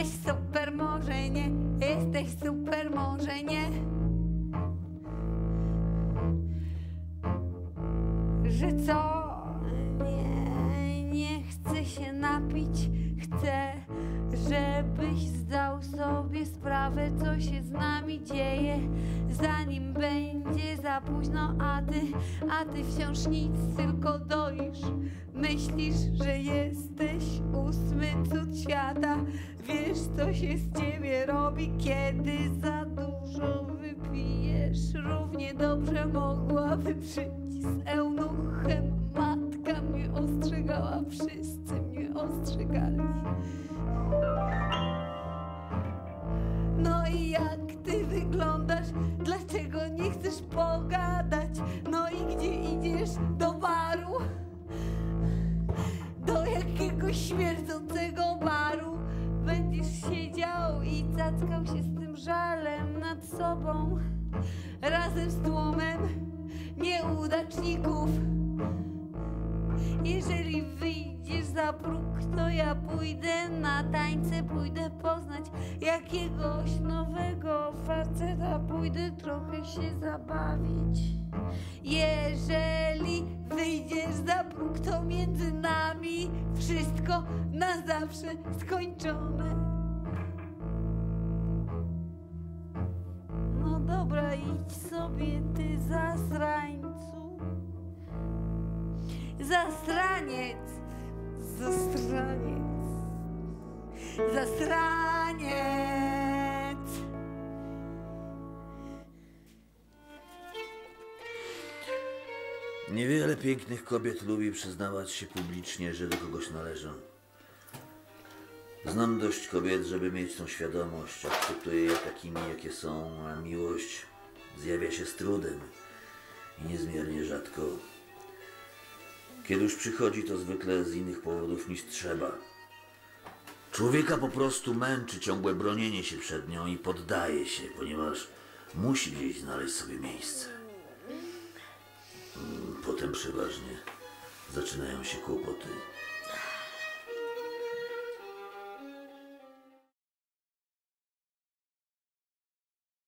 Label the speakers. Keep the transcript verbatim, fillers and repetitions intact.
Speaker 1: Jesteś super, może nie, jesteś super, może nie. Że co? Nie, nie chcę się napić, chcę, żebyś zdał sobie sprawę, co się z nami dzieje, zanim będzie za późno, a ty, a ty wciąż nic, tylko doisz. Myślisz, że jesteś ósmy cud świata. Wiesz, co się z ciebie robi, kiedy za dużo wypijesz. Równie dobrze mogłaby przyjść z eunuchem. Matka mnie ostrzegała, wszyscy mnie ostrzegali. No i jak ty wyglądasz? Dlaczego nie chcesz pogadać? No i gdzie idziesz? Do baru? Do jakiegoś śmierdzącego baru? Będziesz siedział i cackał się z tym żalem nad sobą, razem z tłumem nieudaczników. Jeżeli wyjdziesz za próg, to ja pójdę na tańce, pójdę poznać jakiegoś nowego faceta, pójdę trochę się zabawić. Jeżeli wyjdziesz za próg, to między nami wszystko na zawsze skończone. No dobra, idź sobie, ty zasrańcu. Zasraniec, zasraniec, zasraniec.
Speaker 2: Niewiele pięknych kobiet lubi przyznawać się publicznie, że do kogoś należą. Znam dość kobiet, żeby mieć tą świadomość, akceptuję je takimi, jakie są, a miłość zjawia się z trudem i niezmiernie rzadko. Kiedy już przychodzi, to zwykle z innych powodów niż trzeba. Człowieka po prostu męczy ciągłe bronienie się przed nią i poddaje się, ponieważ musi gdzieś znaleźć sobie miejsce. Potem przeważnie zaczynają się kłopoty.